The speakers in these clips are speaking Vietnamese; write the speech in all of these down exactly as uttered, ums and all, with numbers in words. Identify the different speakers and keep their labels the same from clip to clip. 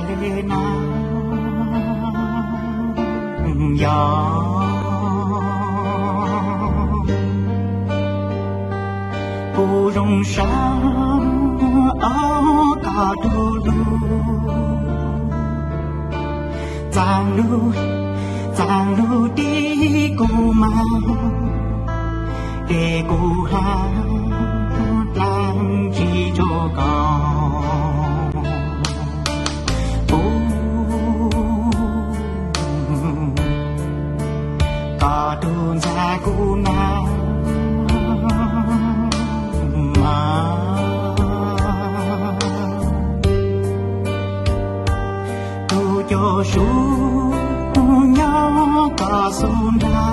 Speaker 1: na gió cô rong sáng áo cả đu đu giang lưu giang lưu đi cô mà để cô hát lang chỉ cho con cả đường ra cô nào mà tu cho số nhau cả xuân ra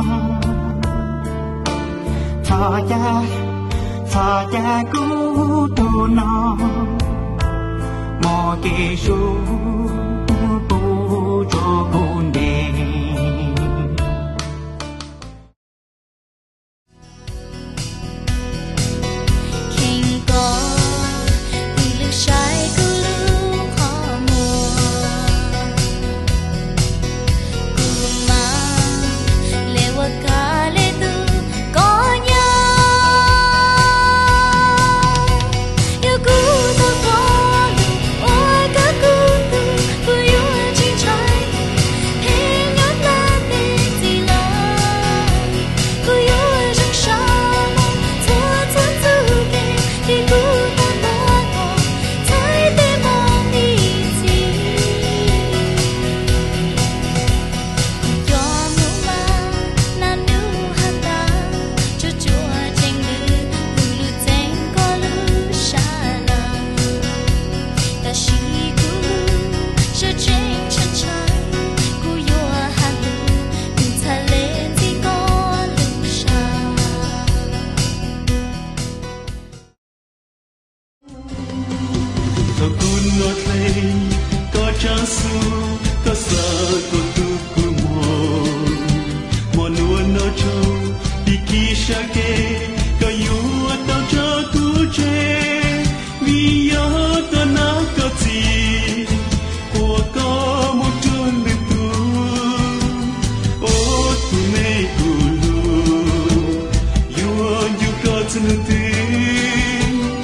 Speaker 1: thà cha thà cha cứu tu nó mò kê su tu cho con đê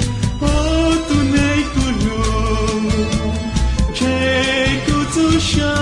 Speaker 2: Shine.